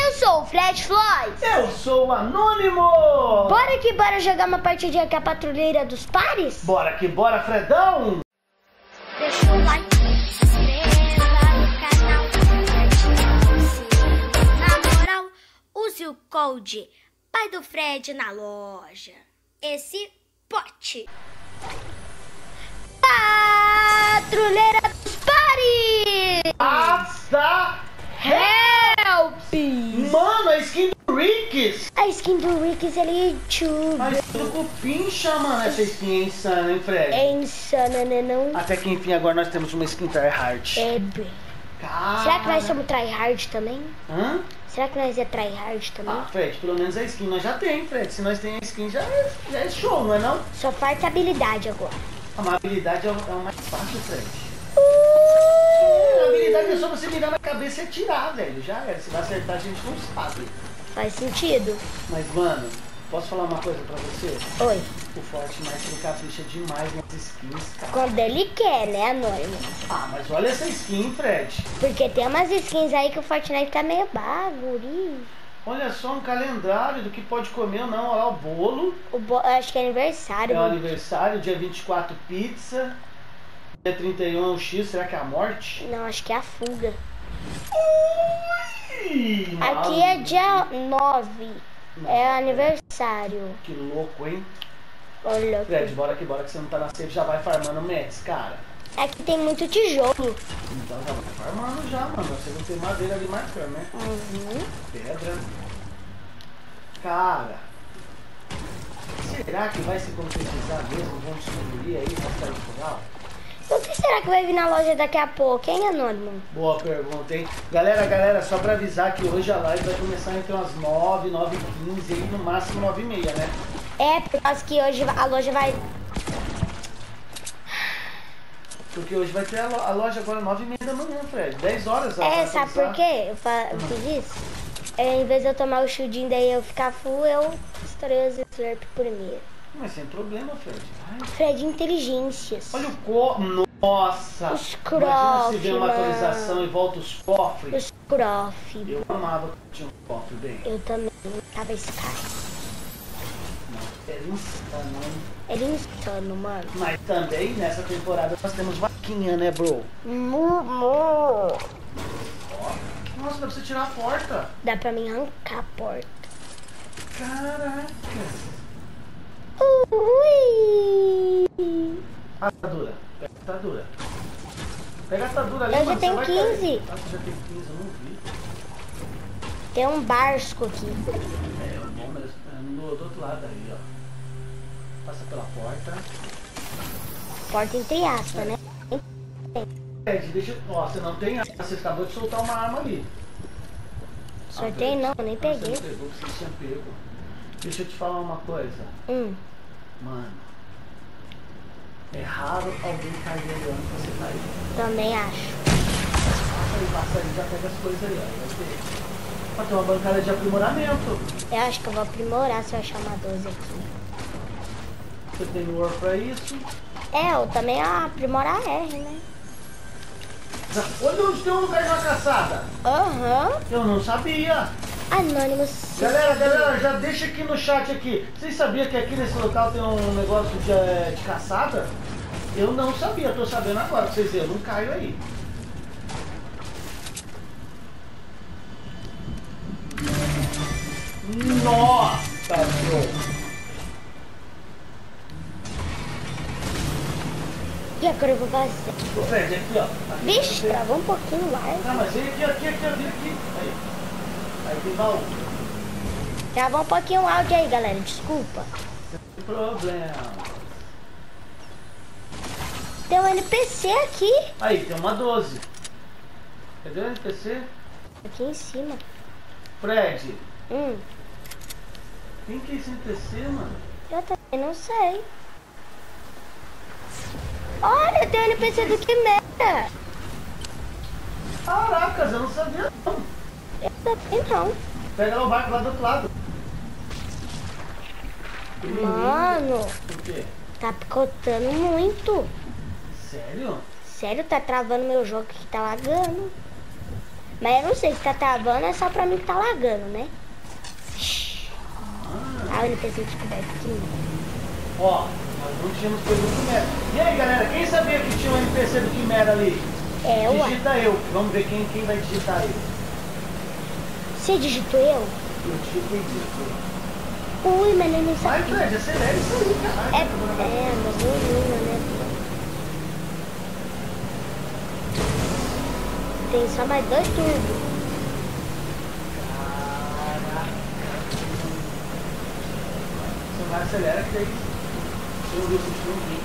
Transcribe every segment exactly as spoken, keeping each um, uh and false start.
Eu sou o Fred Floyd. Eu sou o Anônimo. Bora que bora jogar uma partidinha com a patrulheira dos pares? Bora que bora, Fredão. Deixa o like, se inscreva no canal. Na moral, use o code Pai do Fred na loja. Esse pote. Patrulheira dos pares. Asa Help! Mano, a skin do Ricks. A skin do Ricks, ele é YouTube. A skin do Cupincha, mano. Essa skin é insana, hein, Fred? É insana, né não? Até que enfim, agora nós temos uma skin tryhard. É, bem. Cara... Será que nós somos tryhard também? Hã? Será que nós é tryhard também? Ah, Fred, pelo menos a skin nós já tem, Fred. Se nós temos a skin, já é, já é show, não é não? Só falta habilidade agora. A habilidade é o, é o mais fácil, Fred. Uh! A habilidade é só você mirar na cabeça e atirar, velho. Já era. Se vai acertar, a gente não sabe. Faz sentido. Mas, mano, posso falar uma coisa pra você? Oi. O Fortnite ele capricha demais nas skins, cara. Quando ele quer, né, Anônimo? Ah, mas olha essa skin, Fred. Porque tem umas skins aí que o Fortnite tá meio bagulho. Olha só um calendário do que pode comer ou não. Olha lá o bolo. O bo... Eu acho que é aniversário. É o mano. aniversário, dia vinte e quatro pizza. Dia trinta e um é o X, será que é a morte? Não, acho que é a fuga. Ui, Aqui é dia nove. É aniversário. Que louco, hein? Olha Fred, aqui. bora que bora que você não tá na safe, já vai farmando Mets, cara. Aqui tem muito tijolo. Então já vai farmando já, mano. Você não tem madeira ali marcando, né? Uhum. Pedra. Cara. Será que vai se concretizar mesmo? Vamos descobrir aí na cidade rural? O que será que vai vir na loja daqui a pouco, hein, Anônimo? Boa pergunta, hein? Galera, galera, só pra avisar que hoje a live vai começar entre umas nove, nove e quinze e no máximo nove e meia, né? É, por causa que hoje a loja vai... Porque hoje vai ter a, lo a loja agora nove e meia da manhã, Fred. dez horas. ela É, vai sabe começar. por quê? Eu, fa... eu fiz isso? É, em vez de eu tomar o shieldinho daí eu ficar full, eu estourei os slurp primeiro. Mas sem problema, Fred. Ai. Fred Inteligências. Olha o co... Nossa! Os Imagina se vê uma mano. atualização e volta os cofres. Os crof. Eu amava que tinha um cofre bem. Eu também tava Sky. Não, era insano, hein? Era insano, mano. Mas também nessa temporada nós temos vaquinha, né, bro? Mumu. Ó. Nossa, dá pra você tirar a porta. Dá pra mim arrancar a porta. Caraca. Ui. A atadura. Pega a atadura. Pega a atadura ali, Eu já mano. tenho você vai quinze. cair. Ah, você já tem quinze, eu não vi. Tem um barco aqui. É, o bom mesmo. É no, do outro lado aí, ó. Passa pela porta. Porta entre aspas, né? Fred, deixa eu... Ó, você não tem arma. Você acabou de soltar uma arma ali. Sorteio não, nem Ah, peguei. Você não pegou, você tinha pego. Deixa eu te falar uma coisa. Hum. Mano. É raro alguém cair olhando que você tá aí. Também acho. Passa aí, passa aí, já pega as coisas aí, ó. Vai ter. Ó, tem uma bancada de aprimoramento. Eu acho que eu vou aprimorar se eu achar uma doze aqui. Você tem o War pra isso. É, eu também ah, aprimorar R, né? Olha onde tem um lugar de uma caçada. Aham. Eu não sabia. Anônimos. Galera, galera, já deixa aqui no chat aqui. Vocês sabiam que aqui nesse local tem um negócio de, eh, de caçada? Eu não sabia, tô sabendo agora. Pra vocês verem, eu não caio aí. Nossa, bro. E agora eu vou fazer. Ô, Fred, aqui, ó. Aqui, Vixe, você... travou um pouquinho lá. Ah, mas vem aqui, aqui, aqui, vem aqui. Aí. Aí tem baú. Travou um pouquinho o áudio aí, galera. Desculpa. Sem problema. Tem um N P C aqui. Aí, tem uma doze. Cadê o N P C? Aqui em cima. Fred, Hum. quem que é esse N P C, mano? Eu também não sei. Olha, tem um N P C do Quimera. Caracas, eu não sabia não. Eu também não. Pega lá o barco lá do outro lado. Mano, O quê? tá picotando muito. Sério? Sério, tá travando meu jogo que tá lagando. Mas eu não sei se tá travando, é só pra mim que tá lagando, né? Ah, o N P C descoberto aqui. Ó, nós não tínhamos coisa do Quimera. E aí, galera, quem sabia que tinha um N P C do Quimera ali? É, ué. Digita eu. Vamos ver quem, quem vai digitar eu. Você digitou eu? Eu digitei isso. Ui, mas ele não Vai, sabe. Fred, acelera isso aí, caralho. É, é, mas não lima, né? Tem só mais dois turbos. Caraca. Você vai acelerar que daí eu vi o sistema aqui.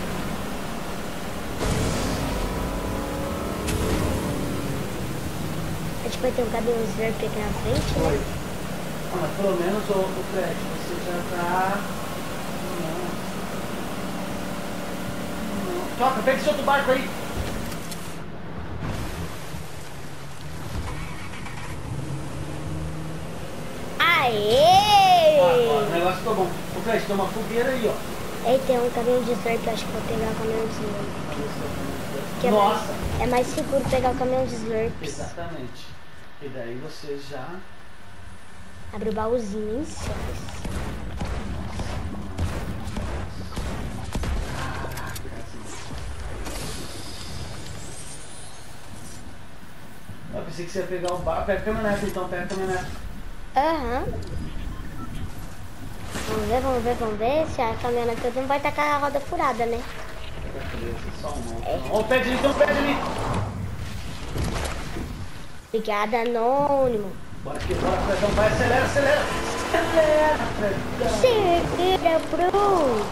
A gente vai ter um caminhão Slurp aqui na frente, né? Ah, mas pelo menos, o, o Fred, você já tá... Não. Não. Toca, pega esse outro barco aí. Aê! Ó, ó, o negócio ficou bom. O Fred, tem uma fogueira aí, ó. Aí tem um caminhão de Slurp, acho que vou pegar o caminhão de Slurp. Que é Nossa! Mais, é mais seguro pegar o caminhão de Slurp. Exatamente. E daí você já... Abre o baúzinho em cima. Eu pensei que você ia pegar o barco. Pega a caminhonete então, pega a caminhonete. Aham. Vamos ver, vamos ver, vamos ver se a caminhonete não vai estar com a roda furada, né? Só um é. Ó, o pé ali, tem um pé ali. Obrigada, Anônimo. Bora aqui, bora, Fredão, vai, acelera, acelera. Acelera, Fredão. Segura, Bru.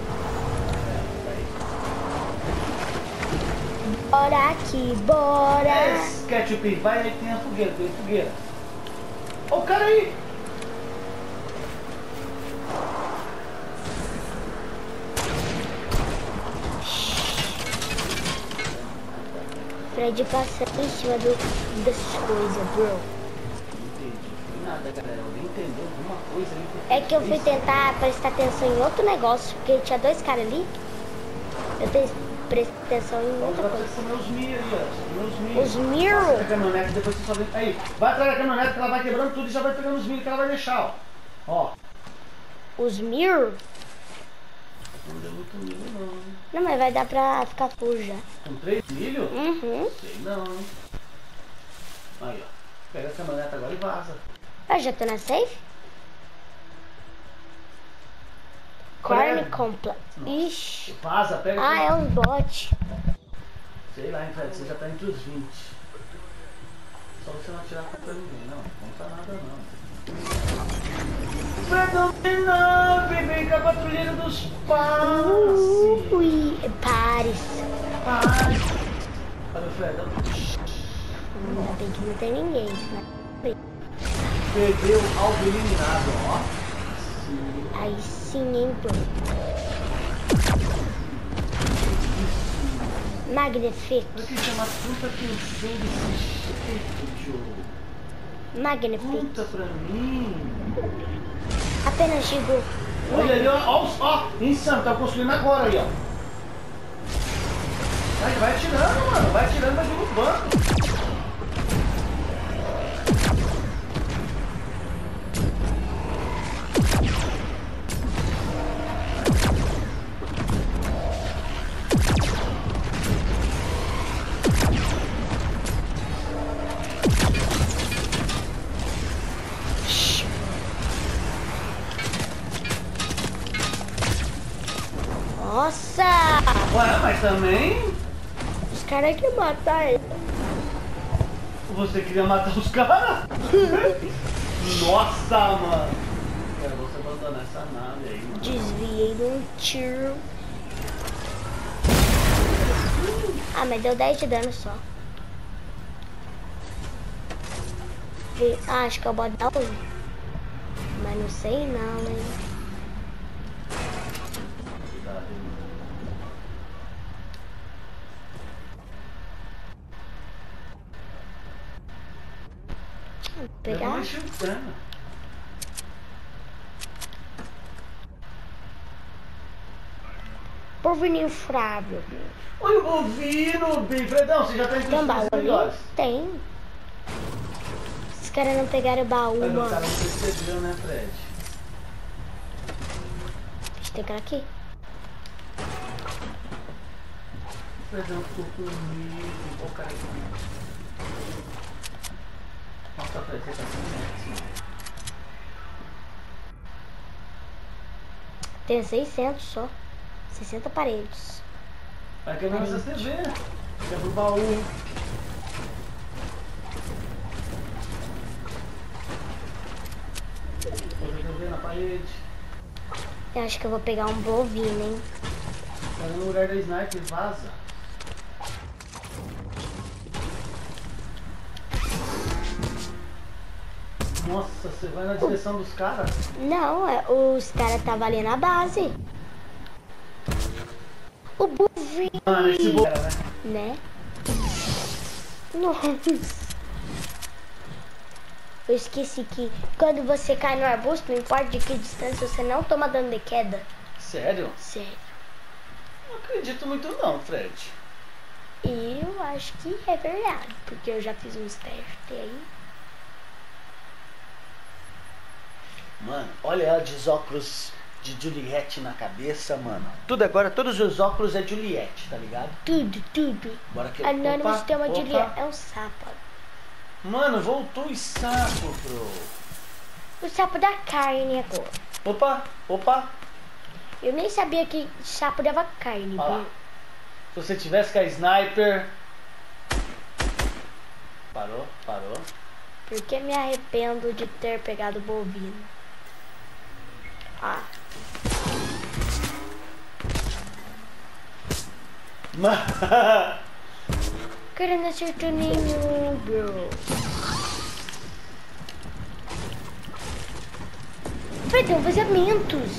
Bora aqui, bora. É, Ketchup, vai aí que tem a fogueira, tem a fogueira. Ó o cara aí. Fred passa em cima do, dessas coisas, bro. Não entendi nada, galera. Alguém entendeu alguma coisa aí? É que eu fui tentar prestar atenção em outro negócio, porque tinha dois caras ali. Eu te- prestei atenção em outra Agora coisa. você comeu os mir aí, ó. Os mir. Os mir? Passa a caminhonete, depois você só vem. Aí, vai atrás da caminhonete que ela vai quebrando tudo e já vai pegando os milho que ela vai deixar, ó. Ó. Os mir? Não deu muito milho, não. Não, mas vai dar pra ficar full já. Com três milho? Uhum. Sei não. Aí, ó. Pega a caminhonete agora e vaza. Ah, já tô na safe? Corn Credo. completo. Ixi. Vaza, pega. Ah, é um bot. Sei lá, hein, Fred, você já tá entre os vinte. Só você não atirar contra ninguém, não. Não tá nada, não. Fredão tem nave, vem com a patrulheira dos passes. Ui, Paris. Pare. Cadê o Fredão? Ainda bem que não tem ninguém. Né? Perdeu alvo eliminado, ó. Sim. Aí sim, hein, bro. Magnifique. Olha que chama puta que eu sou desse jeito, Joe. Magnifique. Puta pra mim. Apenas digo. Olha ali, ó, ó, ó, insano, tá construindo agora aí, ó. Vai, vai atirando, mano, vai atirando, vai derrubando. Nossa! Ué, mas também Os caras que matar ele. você queria matar os caras? Nossa, mano. Eu vou abandonar essa nave aí, mano. Desviei de um tiro. Ah, mas deu dez de dano só. E, ah, acho que eu vou dar um. Mas não sei não, hein. Vou pegar. Porvinho frágil. Oi, o bovino, bem, Fredão, você já tá entre Tem um os baú ali? melhores. Tem. Os caras não pegaram o baú, Mas mano. o cara não percebeu, né, Fred? Deixa eu ter cara aqui. O Fredão ficou comigo. Olha o cara aqui. Nossa, Fred, você tá sem net. Tem seiscentos só. sessenta aparelhos. Vai quebrar essa T V. Quebra o baú. Outra T V na parede. Eu acho que eu vou pegar um bovino, hein? Tá no lugar da sniper, vaza. Nossa, você vai na direção dos caras? Não, é, os caras estavam ali na base. O bovino. Mano, esse bo... né? Né? Nossa. Eu esqueci que quando você cai no arbusto, não importa de que distância, você não toma dano de queda. Sério? Sério. Não acredito muito não, Fred. E eu acho que é verdade, porque eu já fiz uns testes aí. Mano, olha ela de óculos de Juliette na cabeça, mano. Tudo agora, todos os óculos é Juliette, tá ligado? Tudo, tudo. Bora que... Anônimos tem uma opa. Juliette. É um sapo. Mano, voltou o sapo, bro. O sapo da carne agora. Opa, opa. Eu nem sabia que sapo dava carne. Olha lá. viu? Se você tivesse com a sniper... Parou, parou. Porque me arrependo de ter pegado o bovino. Ah. Mano... Cara, não acertou nenhum, bro. Vai ter um vazamentos.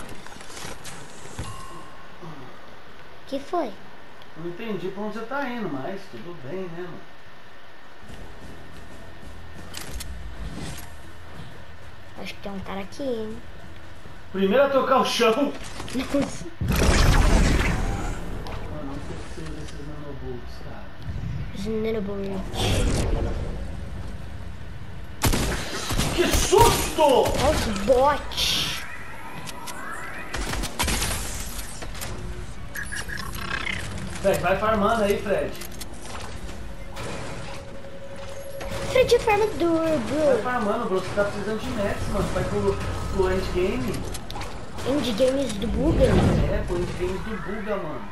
Que foi? Não entendi pra onde você tá indo, mas tudo bem, né, mano? Acho que tem um cara aqui, hein? Primeiro a tocar o chão. Nossa. Mano, não preciso desses nanobolts, cara. Os nanobolts. Que susto! Olha os bots. Fred, vai farmando aí, Fred. Fred farmador, Vai bro. farmando, bro. Você tá precisando de mets, mano. Vai pro, pro endgame. Endgames do Buga. É, pro endgame do Buga, mano.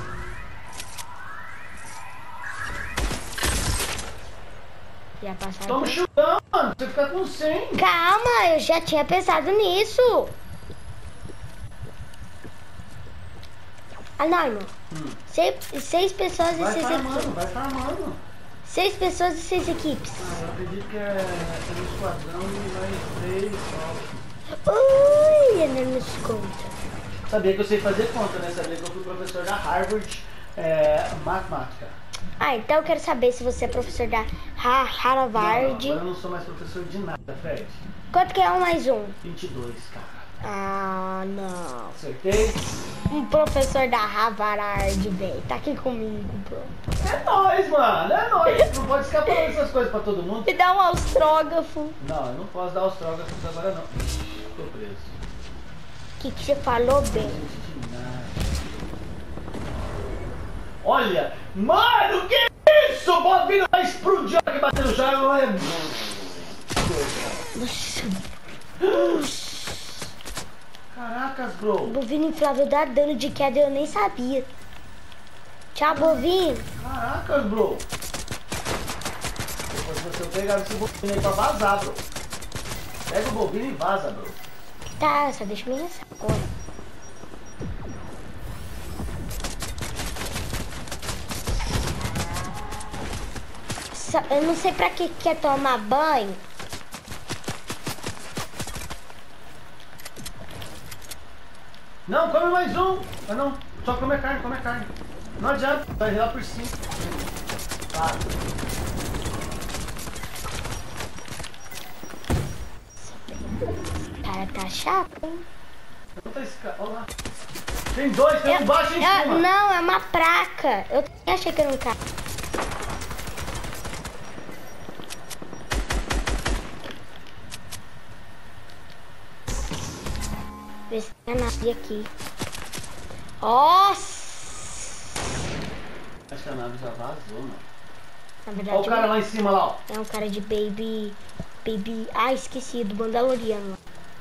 Já passaram. Toma chutão, mano. Você fica com cem. Calma, eu já tinha pensado nisso. Anônimo. Hum. Seis, seis pessoas e Vai seis farmando, equipes. vai farmando. Seis pessoas e seis equipes. Ah, eu acredito que é, é um esquadrão e mais três só. Ui, Anônimo conta. Sabia que eu sei fazer conta, né? Sabia que eu fui professor da Harvard, é, matemática. Ah, então eu quero saber se você é professor da Ha- Harvard. Não, agora eu não sou mais professor de nada, Fred. Quanto que é um mais um? vinte e dois, cara. Ah, não. Acertei? Um professor da Harvard, velho. Tá aqui comigo, bro. É nóis, mano. É nóis. Não pode ficar falando essas coisas pra todo mundo. Me dá um austrógrafo. Não, eu não posso dar austrógrafos agora, não. Tô preso. O que, que você falou, bem? Gente de nada. Olha! Mano, que isso? O Bobinho vai explodir aqui batendo no chão. Vai... Nossa, Caracas, bro. o bovino inflável dá dano de queda e eu nem sabia. Tchau, bovino. Caracas, bro. Depois você pegar esse bobinho aí pra vazar, bro. Pega o bobinho e vaza, bro. Tá, só deixa eu me lançar agora. Só- Eu não sei pra que quer tomar banho. Não, come mais um. Ah, não. Só come a carne, come a carne. Não adianta, vai lá por cima. Tá. O cara tá chato, hein? Não tá esse cara. Olha lá. Tem dois, tem Eu- um embaixo e em eu- cima. não, é uma placa. Eu achei que era um cara. Vê se tem a nave aqui. Nossa! Acho que a nave já vazou, mano. Na verdade, olha o cara lá em cima, lá, ó. É um cara de Baby... Baby... Ah, esqueci, do Mandaloriano.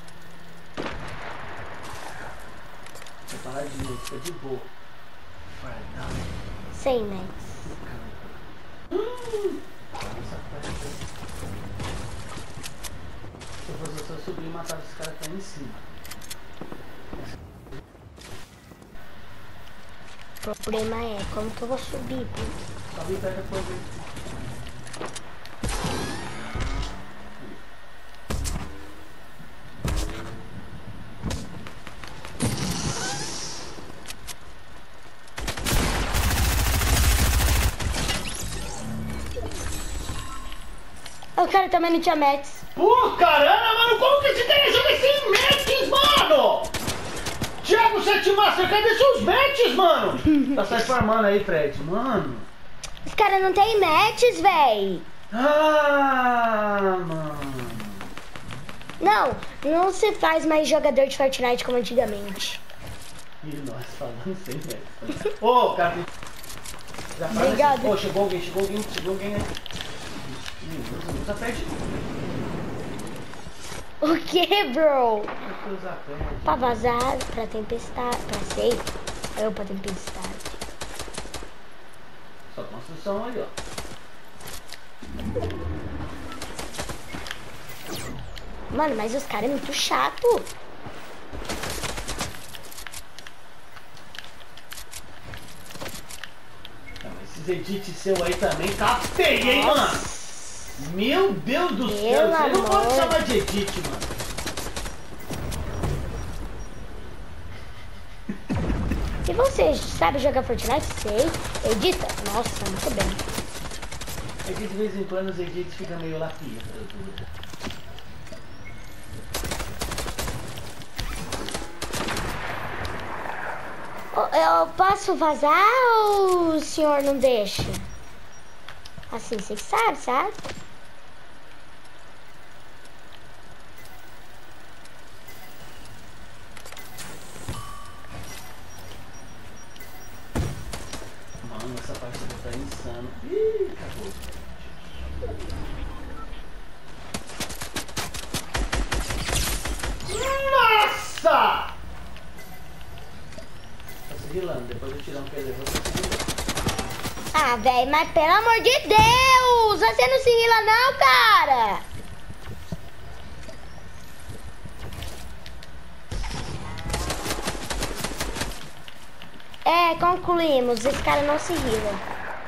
Separadinho, fica de boa. Sem, né? Hum. Se eu fosse você, eu subir e matar esse cara que tá aí em cima. O problema é, como que eu vou subir? Sobe e pega depois aí. O cara também não tinha Mets. Pô, caramba, mano, como que esse cara joga sem matches, mano? Thiago Sete Master, cadê seus matches, mano? Tá se formando aí, Fred, mano. Os caras não tem Mets, véi. Ah, mano. Não, não se faz mais jogador de Fortnite como antigamente. E nós falando sem matches. Ô, cara, já faz obrigado. Esse... Pô, chegou alguém, chegou alguém, chegou alguém aí. Ih, usa pet. O que, bro? Usa pet. Pra vazar, pra tempestade, pra safe. Eu pra tempestade. Só construção aí, ó. Mano, mas os caras é muito chato. Não, esses edits seu aí também tá feio, hein, Nossa. mano? Meu Deus do Pelo céu, você não pode amor. chamar de edit, mano. E você, sabe jogar Fortnite? Sei. Edita? Nossa, muito bem. É que de vez em quando os edits ficam meio lapinha. Eu posso vazar ou o senhor não deixa? Assim, você que sabe, sabe? Mano, essa partida tá insano. Ih, acabou. Nossa! Tá se rilando, depois eu tirar um pé de você se rilando. Ah, velho, mas pelo amor de Deus! Você não se rila não, cara! É, concluímos. Esse cara não se rila.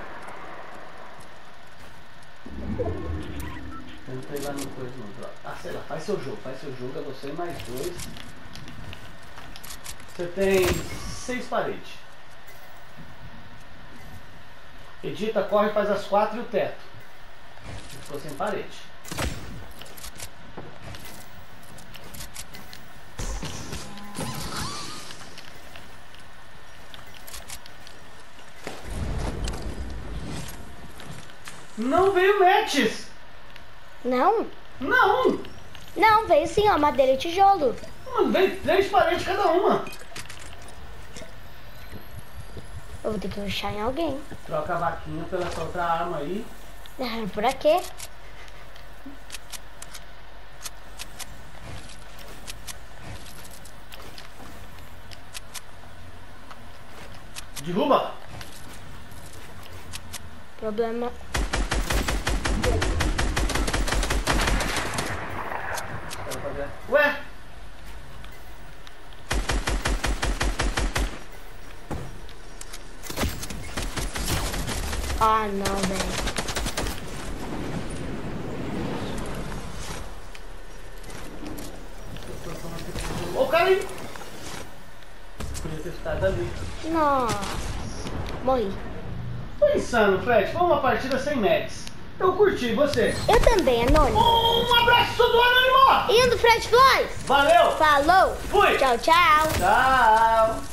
Eu não tô indo lá no coisa não. Ah, sei lá, faz seu jogo, faz seu jogo, é você mais dois. Você tem seis paredes. Edita, corre, faz as quatro e o teto. Ficou sem parede. Não veio matches! Não? Não! Não, veio sim, ó, madeira e tijolo. Mano, veio três paredes cada uma. Eu vou ter que rushar em alguém. Troca a vaquinha pela essa outra arma aí. Ah, por aqui? Derruba! Problema. Ué? Ah, não, velho. Ô, cara aí! Podia ter ficado ali. Nossa. Morri. Foi insano, Fred. Foi uma partida sem max. Eu curti, você. Eu também, Anônimo. Um abraço do Anônimo! E um do Fred Floyd. Valeu! Falou. Fui! Tchau, tchau. Tchau!